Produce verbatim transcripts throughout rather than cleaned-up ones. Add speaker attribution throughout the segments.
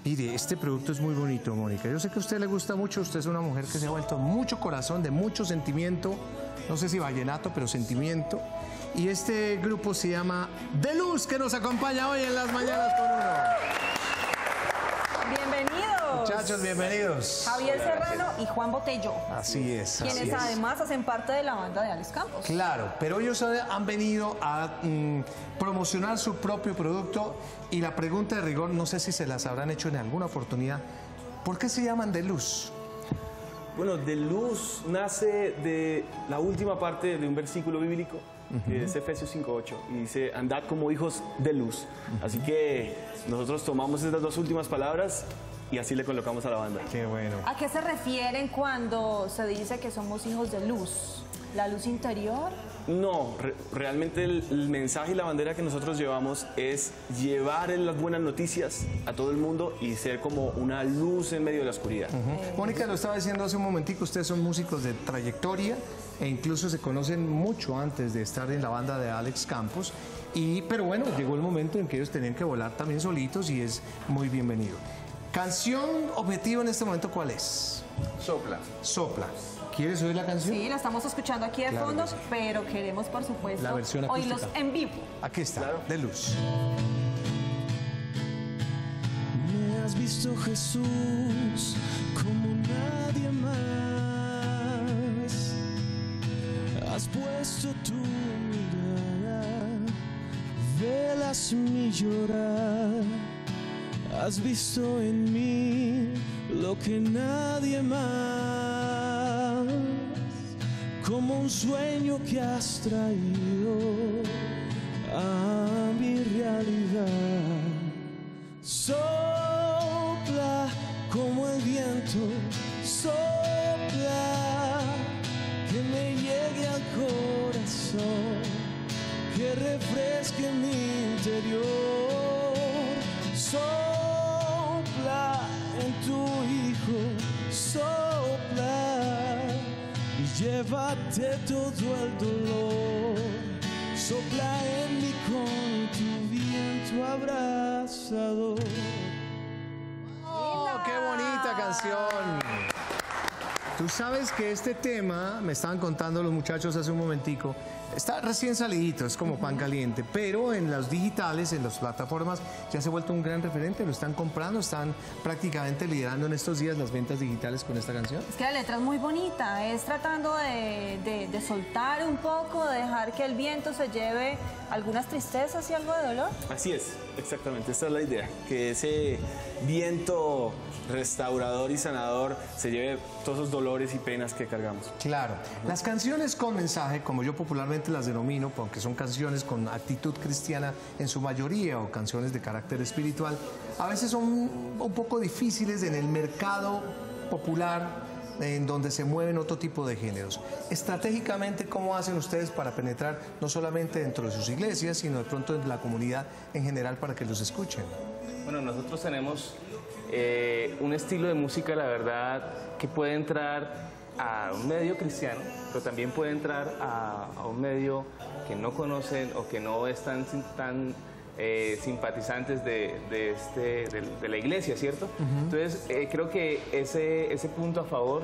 Speaker 1: Mire, este producto es muy bonito, Mónica. Yo sé que a usted le gusta mucho, usted es una mujer que se ha vuelto mucho corazón, de mucho sentimiento, no sé si vallenato, pero sentimiento. Y este grupo se llama De Luz, que nos acompaña hoy en Las Mañanas con Uno.
Speaker 2: Bienvenidos.
Speaker 1: Muchachos, bienvenidos.
Speaker 2: Javier Serrano y Juan Botello.
Speaker 1: Así es, así
Speaker 2: Quienes
Speaker 1: es.
Speaker 2: además hacen parte de la banda de Alex Campos.
Speaker 1: Claro, pero ellos han venido a mm, promocionar su propio producto y la pregunta de rigor, no sé si se las habrán hecho en alguna oportunidad, ¿por qué se llaman De Luz?
Speaker 3: Bueno, De Luz nace de la última parte de un versículo bíblico, uh-huh. que es Efesios cinco ocho, y dice, andad como hijos de luz. Uh-huh. Así que nosotros tomamos estas dos últimas palabras y así le colocamos a la banda.
Speaker 1: Qué bueno.
Speaker 2: ¿A qué se refieren cuando se dice que somos hijos de luz? ¿La luz interior?
Speaker 3: No, re realmente el, el mensaje y la bandera que nosotros llevamos es llevar las buenas noticias a todo el mundo y ser como una luz en medio de la oscuridad.
Speaker 1: Uh-huh. Mónica lo estaba diciendo hace un momentico, ustedes son músicos de trayectoria e incluso se conocen mucho antes de estar en la banda de Alex Campos, y, pero bueno, llegó el momento en que ellos tenían que volar también solitos y es muy bienvenido. Canción objetivo en este momento, ¿cuál es?
Speaker 4: Sopla.
Speaker 1: Sopla. ¿Quieres oír la canción?
Speaker 2: Sí, la estamos escuchando aquí de
Speaker 1: claro
Speaker 2: fondo,
Speaker 1: sí.
Speaker 2: pero queremos, por supuesto,
Speaker 1: la versión acústica.
Speaker 2: oírlos en vivo.
Speaker 1: Aquí está, claro. De Luz.
Speaker 5: Me has visto, Jesús, como nadie más. Has puesto tu mirada, velas mi llorar. Has visto en mí lo que nadie más, como un sueño que has traído a mi realidad. Sopla como el viento, sopla, que me llegue al corazón, que refresque mi interior. Sopla en tu Hijo, sopla y llévate todo el dolor. Sopla en mí con tu viento abrazador.
Speaker 1: ¡Oh, qué bonita canción! Tú sabes que este tema, me estaban contando los muchachos hace un momentico, está recién salidito, es como pan caliente, pero en los digitales, en las plataformas, ya se ha vuelto un gran referente, lo están comprando, están prácticamente liderando en estos días las ventas digitales con esta canción.
Speaker 2: Es que la letra es muy bonita, es tratando de, de, de soltar un poco, de dejar que el viento se lleve algunas tristezas y algo de dolor.
Speaker 3: Así es, exactamente, esta es la idea, que ese viento restaurador y sanador se lleve todos esos dolores y penas que cargamos.
Speaker 1: Claro, las canciones con mensaje, como yo popularmente las denomino, porque son canciones con actitud cristiana en su mayoría o canciones de carácter espiritual, a veces son un poco difíciles en el mercado popular en donde se mueven otro tipo de géneros. Estratégicamente, ¿cómo hacen ustedes para penetrar no solamente dentro de sus iglesias, sino de pronto en la comunidad en general para que los escuchen?
Speaker 4: Bueno, nosotros tenemos eh, un estilo de música, la verdad, que puede entrar a un medio cristiano, pero también puede entrar a, a un medio que no conocen o que no están tan eh, simpatizantes de, de, este, de, de la iglesia, ¿cierto? Uh-huh. Entonces, eh, creo que ese, ese punto a favor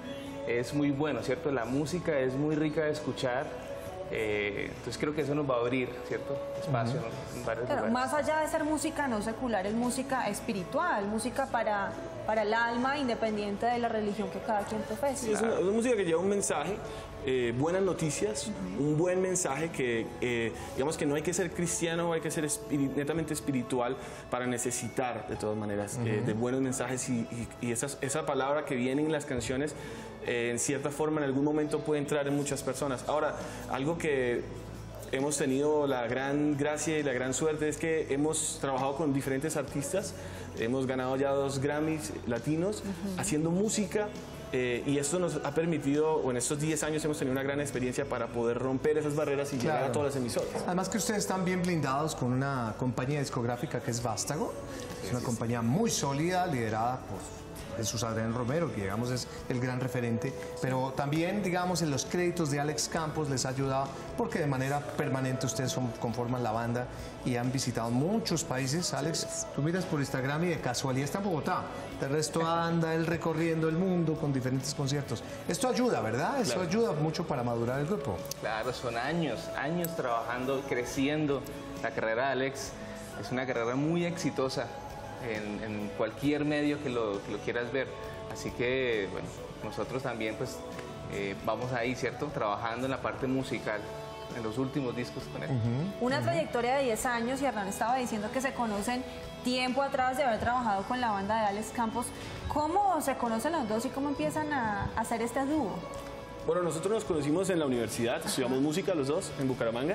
Speaker 4: es muy bueno, ¿cierto? La música es muy rica de escuchar. Eh, entonces creo que eso nos va a abrir, ¿cierto? Espacio, uh-huh. ¿no? En varios
Speaker 2: Pero
Speaker 4: lugares.
Speaker 2: más allá de ser música no secular, es música espiritual, música para, para el alma, independiente de la religión que cada quien profesa.
Speaker 3: Sí, es una, una música que lleva un mensaje, eh, buenas noticias, uh-huh. un buen mensaje que, eh, digamos que no hay que ser cristiano, hay que ser espiri netamente espiritual para necesitar, de todas maneras, uh-huh. eh, de buenos mensajes y, y, y esas, esa palabra que viene en las canciones, eh, en cierta forma, en algún momento puede entrar en muchas personas. Ahora, algo que hemos tenido la gran gracia y la gran suerte es que hemos trabajado con diferentes artistas, hemos ganado ya dos Grammys latinos, uh-huh. haciendo música, eh, y esto nos ha permitido, o en estos diez años hemos tenido una gran experiencia para poder romper esas barreras y claro. llegar a todas las emisoras.
Speaker 1: Además que ustedes están bien blindados con una compañía discográfica que es Vástago, es una compañía muy sólida, liderada por Jesús Adrián Romero, que digamos es el gran referente, pero también digamos en los créditos de Alex Campos les ha ayudado porque de manera permanente ustedes son, conforman la banda y han visitado muchos países. Alex, tú miras por Instagram y de casualidad está en Bogotá, de resto anda él recorriendo el mundo con diferentes conciertos. Esto ayuda, ¿verdad? Eso
Speaker 4: Claro.
Speaker 1: ayuda mucho para madurar el grupo.
Speaker 4: Claro, son años, años trabajando, creciendo. La carrera de Alex es una carrera muy exitosa en, en cualquier medio que lo, que lo quieras ver. Así que, bueno, nosotros también pues eh, vamos ahí, ¿cierto? Trabajando en la parte musical, en los últimos discos con él.
Speaker 2: Una trayectoria de diez años y Hernán estaba diciendo que se conocen tiempo atrás de haber trabajado con la banda de Alex Campos. ¿Cómo se conocen los dos y cómo empiezan a hacer este dúo?
Speaker 3: Bueno, nosotros nos conocimos en la universidad, estudiamos música los dos en Bucaramanga.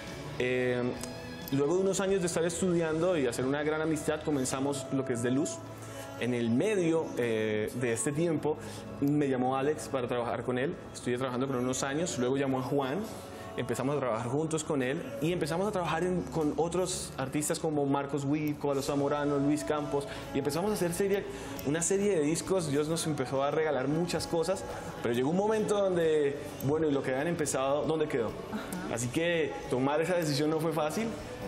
Speaker 3: Eh, luego de unos años de estar estudiando y hacer una gran amistad, comenzamos lo que es De Luz. En el medio eh, de este tiempo me llamó Alex para trabajar con él. Estuve trabajando con él unos años, luego llamó a Juan. Empezamos a trabajar juntos con él y empezamos a trabajar en- con otros artistas como Marcos Witt, Cobalo Zamorano, Luis Campos, y empezamos a hacer serie, una serie de discos. Dios nos empezó a regalar muchas cosas, pero llegó un momento donde, bueno, y lo que habían empezado, ¿dónde quedó? Así que tomar esa decisión no fue fácil,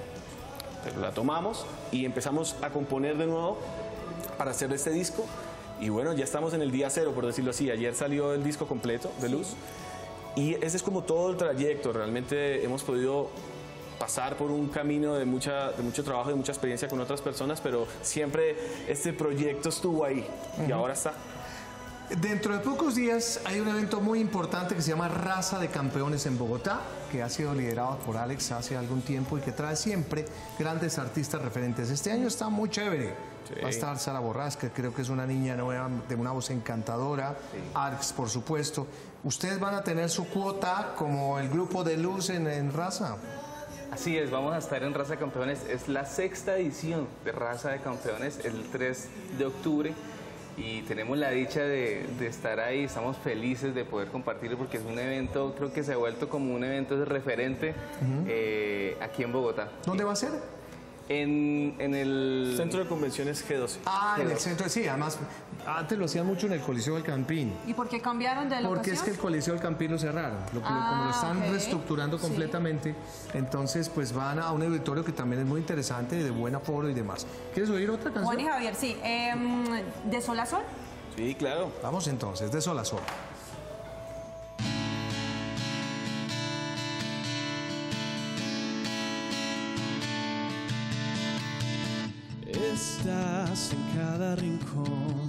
Speaker 3: pero la tomamos y empezamos a componer de nuevo para hacer este disco. Y bueno, ya estamos en el día cero, por decirlo así. Ayer salió el disco completo de Luz. Y ese es como todo el trayecto. Realmente hemos podido pasar por un camino de, mucha, de mucho trabajo, de mucha experiencia con otras personas, pero siempre este proyecto estuvo ahí y ahora está.
Speaker 1: Dentro de pocos días hay un evento muy importante que se llama Raza de Campeones en Bogotá, que ha sido liderado por Alex hace algún tiempo y que trae siempre grandes artistas referentes. Este año está muy chévere.
Speaker 3: Sí.
Speaker 1: Va a estar Sara Borrás, que creo que es una niña nueva, de una voz encantadora. Arx, por supuesto. ¿Ustedes van a tener su cuota como el grupo de Luz en, en Raza?
Speaker 4: Así es, vamos a estar en Raza de Campeones. Es la sexta edición de Raza de Campeones, el tres de octubre. Y tenemos la dicha de, de estar ahí, estamos felices de poder compartirlo porque es un evento, creo que se ha vuelto como un evento de referente eh, aquí en Bogotá.
Speaker 1: ¿Dónde va a ser?
Speaker 4: En, en el...
Speaker 3: Centro de Convenciones G doce.
Speaker 1: Ah, en el centro, sí, además, antes lo hacían mucho en el Coliseo del Campín.
Speaker 2: ¿Y por qué cambiaron de
Speaker 1: Porque es que el
Speaker 2: locación?
Speaker 1: Coliseo del Campín lo cerraron, lo que,
Speaker 2: Ah,
Speaker 1: como lo están
Speaker 2: ok.
Speaker 1: reestructurando
Speaker 2: Sí.
Speaker 1: completamente, entonces pues van a un auditorio que también es muy interesante, de buen aforo y demás. ¿Quieres oír otra canción?
Speaker 2: Juan y Javier, sí. Em, ¿De Sol a Sol?
Speaker 3: Sí, claro.
Speaker 1: Vamos entonces, de sol a sol.
Speaker 5: Estás en cada rincón,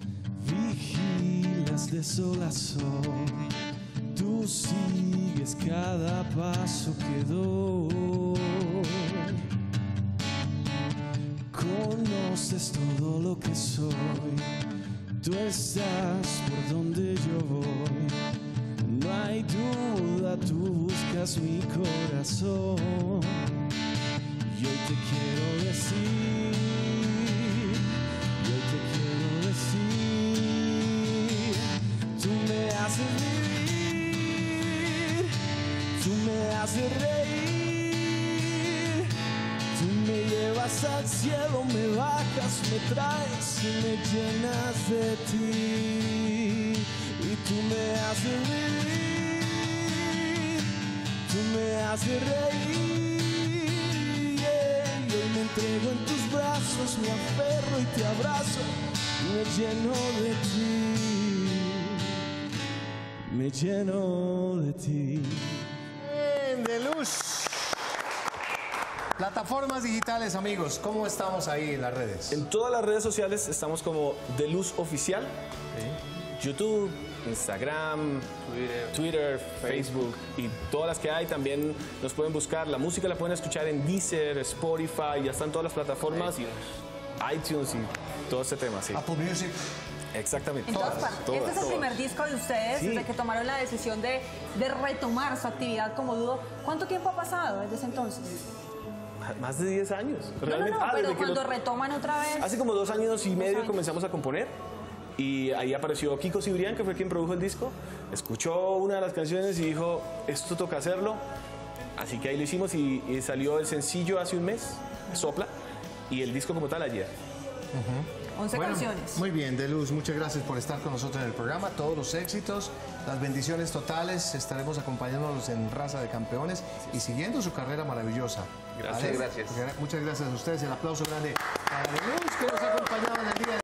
Speaker 5: vigilas de sol a sol, tú sigues cada paso que doy, conoces todo lo que soy, tú estás por donde yo voy, no hay duda, tú buscas mi corazón. Y hoy te quiero decir, y hoy te quiero decir, tú me haces vivir, tú me haces reír, tú me llevas al cielo, me bajas, me traes y me llenas de ti. Y tú me haces vivir, tú me haces reír. Me entrego en tus brazos, me aferro y te abrazo, me lleno de ti, me lleno de ti.
Speaker 1: Bien, de Luz. Plataformas digitales, amigos, ¿cómo estamos ahí en las redes?
Speaker 3: En todas las redes sociales estamos como De Luz Oficial. YouTube, Instagram,
Speaker 4: Twitter.
Speaker 3: Twitter, Facebook y todas las que hay. También nos pueden buscar. La música la pueden escuchar en Deezer, Spotify, ya están todas las plataformas.
Speaker 4: iTunes.
Speaker 3: iTunes y todo este tema, sí.
Speaker 1: Apple Music.
Speaker 3: Exactamente.
Speaker 2: En todas partes.
Speaker 3: todas,
Speaker 2: Este es el
Speaker 3: todas.
Speaker 2: primer disco de ustedes
Speaker 3: Sí.
Speaker 2: desde que tomaron la decisión de, de retomar su actividad como dúo. ¿Cuánto tiempo ha pasado desde ese entonces?
Speaker 3: Más de diez años.
Speaker 2: No, no,
Speaker 3: Realmente.
Speaker 2: no,
Speaker 3: Ah,
Speaker 2: pero
Speaker 3: desde que
Speaker 2: cuando
Speaker 3: lo-
Speaker 2: retoman otra vez.
Speaker 3: Hace como dos años y medio
Speaker 2: años.
Speaker 3: comenzamos a componer y ahí apareció Kiko Cibrián, que fue quien produjo el disco. Escuchó una de las canciones y dijo, esto toca hacerlo. Así que ahí lo hicimos y, y salió el sencillo hace un mes, Sopla, y el disco como tal ayer.
Speaker 2: once
Speaker 1: Bueno,
Speaker 2: canciones.
Speaker 1: Muy bien, De Luz, muchas gracias por estar con nosotros en el programa. Todos los éxitos, las bendiciones totales. Estaremos acompañándolos en Raza de Campeones y siguiendo su carrera maravillosa.
Speaker 4: Gracias, gracias.
Speaker 1: Muchas gracias a ustedes. El aplauso grande para De Luz, que nos ha acompañado en el día de